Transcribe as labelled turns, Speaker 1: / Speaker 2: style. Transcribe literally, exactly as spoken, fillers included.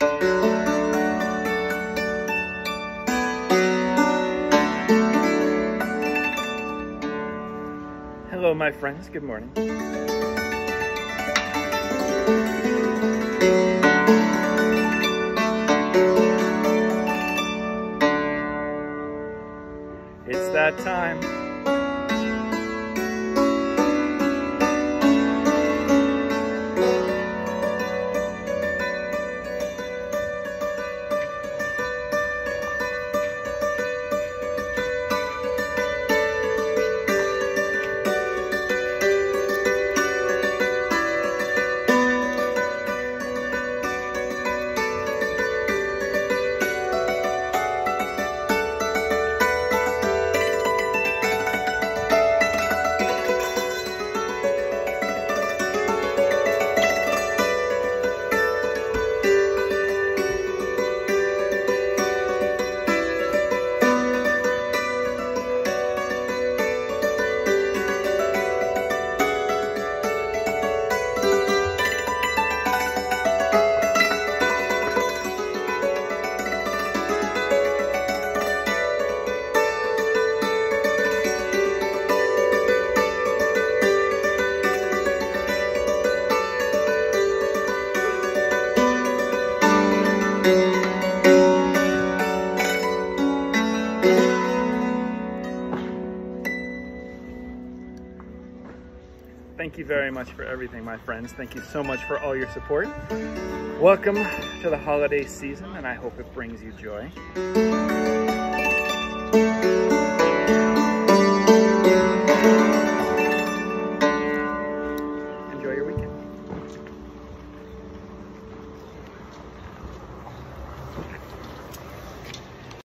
Speaker 1: Hello, my friends. Good morning. It's that time. Thank you very much for everything, my friends. Thank you so much for all your support. Welcome to the holiday season, and I hope it brings you joy.